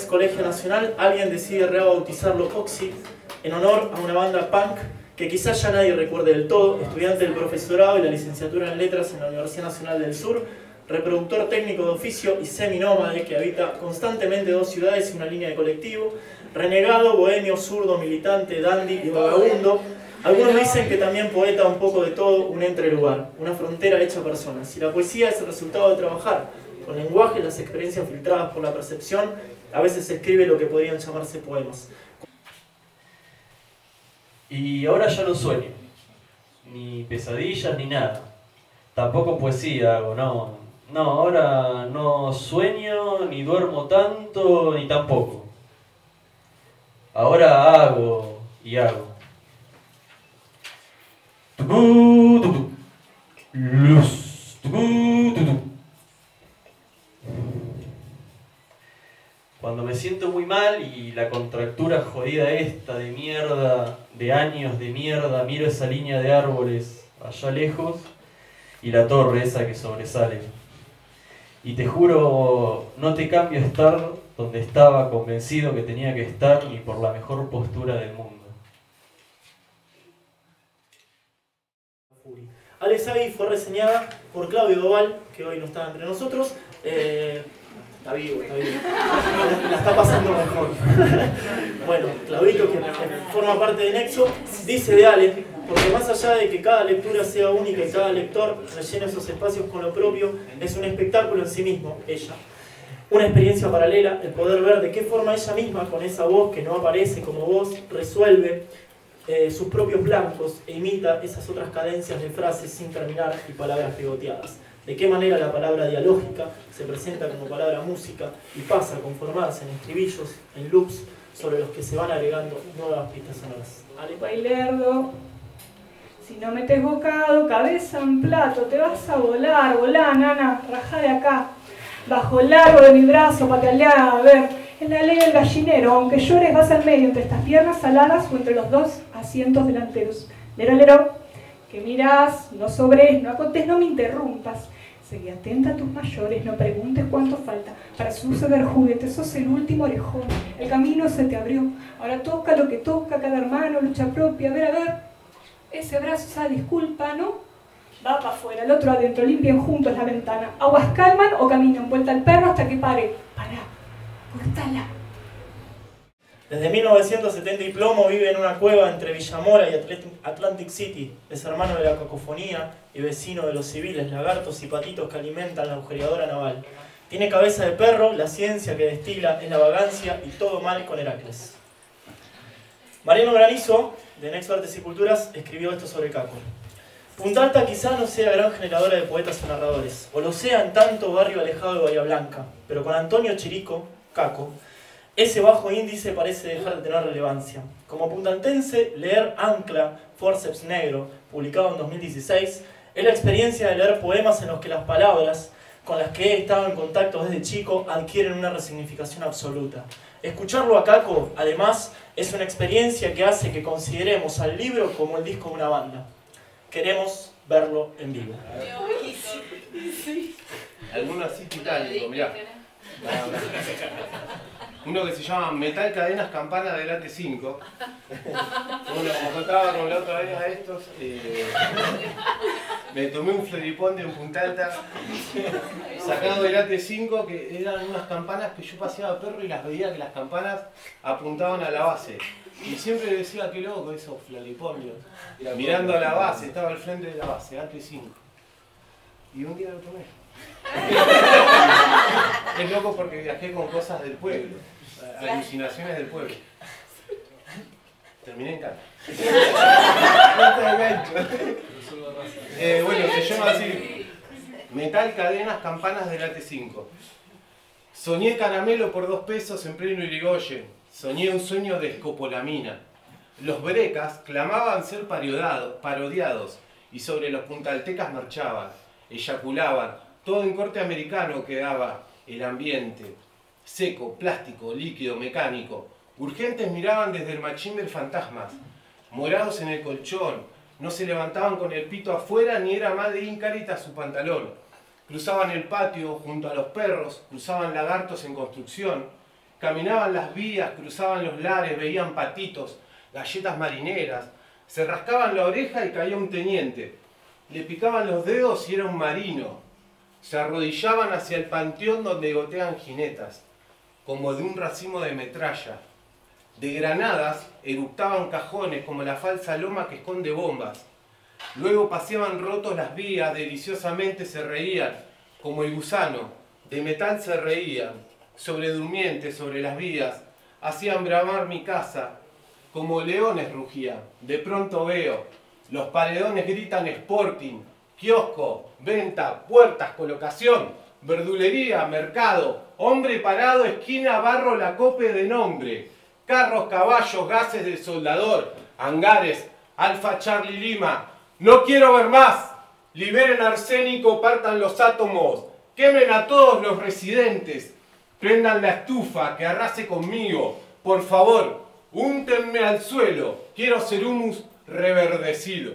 colegio nacional, alguien decide rebautizarlo Oxy en honor a una banda punk que quizás ya nadie recuerde del todo, estudiante del profesorado y la licenciatura en letras en la Universidad Nacional del Sur, reproductor técnico de oficio y seminómade que habita constantemente dos ciudades y una línea de colectivo, renegado, bohemio, zurdo, militante, dandy y vagabundo. Algunos dicen que también poeta un poco de todo, un entrelugar, una frontera hecha persona. Si la poesía es el resultado de trabajar con lenguaje, las experiencias filtradas por la percepción, a veces se escribe lo que podrían llamarse poemas. Y ahora ya no sueño, ni pesadillas ni nada. Tampoco poesía hago, no. No, ahora no sueño, ni duermo tanto, ni tampoco. Ahora hago y hago. Luz. Cuando me siento muy mal y la contractura jodida esta de mierda, de años de mierda, miro esa línea de árboles allá lejos y la torre esa que sobresale. Y te juro, no te cambio estar donde estaba convencido que tenía que estar ni por la mejor postura del mundo. Alex Agui fue reseñada por Claudio Doval, que hoy no está entre nosotros. Está vivo, la está pasando mejor. Bueno, Claudito, que forma parte de Nexo, dice de Ale, porque más allá de que cada lectura sea única y cada lector rellene esos espacios con lo propio, es un espectáculo en sí mismo, ella. Una experiencia paralela, el poder ver de qué forma ella misma, con esa voz que no aparece como voz, resuelve sus propios blancos e imita esas otras cadencias de frases sin terminar y palabras pegoteadas. De qué manera la palabra dialógica se presenta como palabra música y pasa a conformarse en estribillos, en loops, sobre los que se van agregando nuevas pistas sonoras. Ale. Bailerdo, si no metes bocado, cabeza en plato, te vas a volar, volá, nana, rajá de acá. Bajo el largo de mi brazo, pataleá, a ver, es la ley del gallinero, aunque llores vas al medio entre estas piernas aladas o entre los dos asientos delanteros. Lero, lero, que mirás, no sobres, no acotes, no me interrumpas. Seguí atenta a tus mayores, no preguntes cuánto falta. Para suceder juguete, sos el último orejón. El camino se te abrió. Ahora toca lo que toca, cada hermano, lucha propia. A ver, ese brazo, esa disculpa, ¿no? Va para afuera, el otro adentro, limpien juntos la ventana. Aguas calman o caminan, vuelta al perro hasta que pare. Pará, cortala. Desde 1970 y plomo vive en una cueva entre Villamora y Atlantic City. Es hermano de la cacofonía y vecino de los civiles, lagartos y patitos que alimentan la agujereadora naval. Tiene cabeza de perro, la ciencia que destila es la vagancia y todo mal con Heracles. Mariano Granizo, de Nexo Artes y Culturas, escribió esto sobre Caco. Punta Alta quizá no sea gran generadora de poetas o narradores, o lo sea en tanto barrio alejado de Bahía Blanca, pero con Antonio Chirico, Caco, ese bajo índice parece dejar de tener relevancia. Como puntantense, leer Ancla, Forceps Negro, publicado en 2016, es la experiencia de leer poemas en los que las palabras con las que he estado en contacto desde chico adquieren una resignificación absoluta. Escucharlo a Caco, además, es una experiencia que hace que consideremos al libro como el disco de una banda. Queremos verlo en vivo. Alguno así titánico, mirá. Uno que se llama Metal Cadenas Campanas del AT5. Bueno, como contaba con la otra vez a estos, me tomé un floripondio en Punta Alta, sacado del AT5, que eran unas campanas que yo paseaba perro y las veía que las campanas apuntaban a la base. Y siempre decía, qué loco esos floripondios. Mirando a la base, estaba al frente de la base, AT5. Y un día lo tomé. Es loco porque viajé con cosas del pueblo, alucinaciones del pueblo. Terminé en casa. Bueno, se llama así: Metal Cadenas Campanas del AT5. Soñé caramelo por 2 pesos en pleno Irigoyen. Soñé un sueño de escopolamina. Los brecas clamaban ser parodiados y sobre los puntaltecas marchaban, eyaculaban. Todo en corte americano quedaba el ambiente. Seco, plástico, líquido, mecánico. Urgentes miraban desde el machimber fantasmas. Morados en el colchón. No se levantaban con el pito afuera ni era más de Incárita su pantalón. Cruzaban el patio junto a los perros. Cruzaban lagartos en construcción. Caminaban las vías, cruzaban los lares, veían patitos, galletas marineras. Se rascaban la oreja y caía un teniente. Le picaban los dedos y era un marino. Se arrodillaban hacia el panteón donde gotean jinetas, como de un racimo de metralla. De granadas eructaban cajones como la falsa loma que esconde bombas. Luego paseaban rotos las vías, deliciosamente se reían, como el gusano. De metal se reían, sobre durmientes, sobre las vías. Hacían bramar mi casa, como leones rugían. De pronto veo, los paredones gritan Sporting, kiosco, venta, puertas, colocación, verdulería, mercado, hombre parado, esquina, barro, la cope de nombre, carros, caballos, gases del soldador, hangares, Alfa Charlie Lima. No quiero ver más. Liberen arsénico, partan los átomos, quemen a todos los residentes, prendan la estufa, que arrase conmigo, por favor, úntenme al suelo, quiero ser humus reverdecido.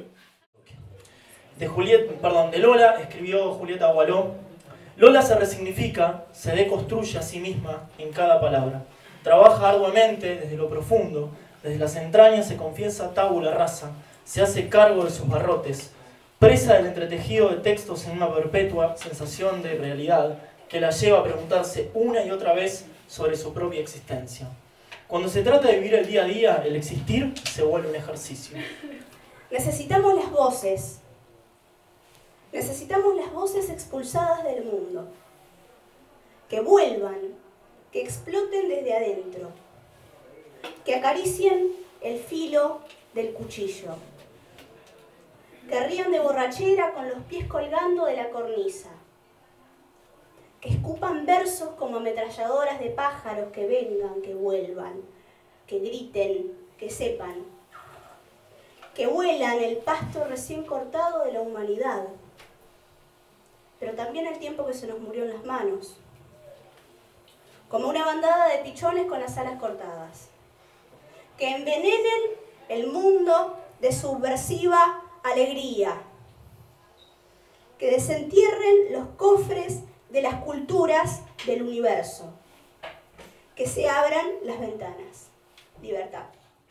De Lola escribió Julieta Gualó: Lola se resignifica, se deconstruye a sí misma en cada palabra. Trabaja arduamente desde lo profundo, desde las entrañas se confiesa tabula rasa, se hace cargo de sus barrotes, presa del entretejido de textos en una perpetua sensación de irrealidad que la lleva a preguntarse una y otra vez sobre su propia existencia. Cuando se trata de vivir el día a día, el existir se vuelve un ejercicio. Necesitamos las voces. Necesitamos las voces expulsadas del mundo. Que vuelvan, que exploten desde adentro. Que acaricien el filo del cuchillo. Que rían de borrachera con los pies colgando de la cornisa. Que escupan versos como ametralladoras de pájaros, que vengan, que vuelvan, que griten, que sepan. Que huelan el pasto recién cortado de la humanidad, pero también el tiempo que se nos murió en las manos, como una bandada de pichones con las alas cortadas. Que envenenen el mundo de subversiva alegría. Que desentierren los cofres de las culturas del universo. Que se abran las ventanas. Libertad.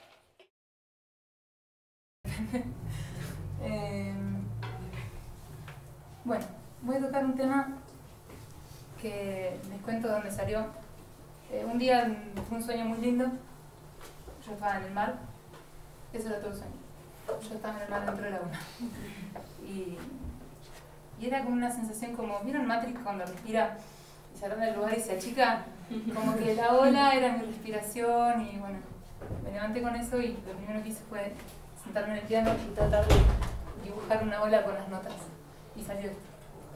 Bueno, voy a tocar un tema que les cuento de dónde salió. Un día fue un sueño muy lindo. Yo estaba en el mar. Eso era todo el sueño. Yo estaba en el mar dentro de la luna. Y era como una sensación como, ¿vieron Matrix cuando respira y se agranda el lugar y se achica? Como que la ola era mi respiración y bueno, me levanté con eso y lo primero que hice fue sentarme en el piano y tratar de dibujar una ola con las notas. Y salió esto.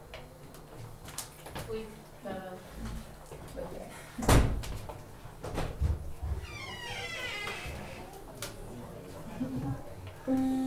Uy, perdón. Voy a esperar.